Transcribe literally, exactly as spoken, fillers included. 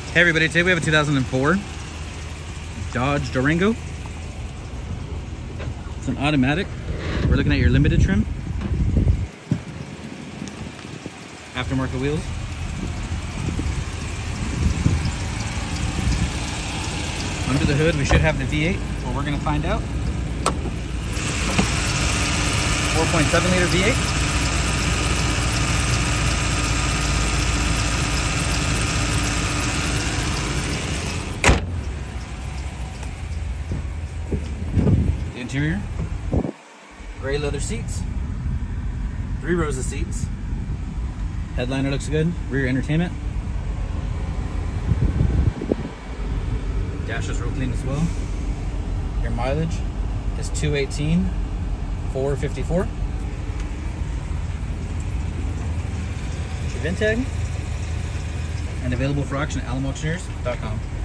Hey everybody, today we have a two thousand four Dodge Durango. It's an automatic. We're looking at your limited trim. Aftermarket wheels. Under the hood we should have the V eight, well we're going to find out. four point seven liter V eight. Interior, gray leather seats, three rows of seats, headliner looks good, rear entertainment, dash is real clean as well. Your mileage is two eighteen, four fifty-four. Your VIN tag, and available for auction at alamo auctioneers dot com.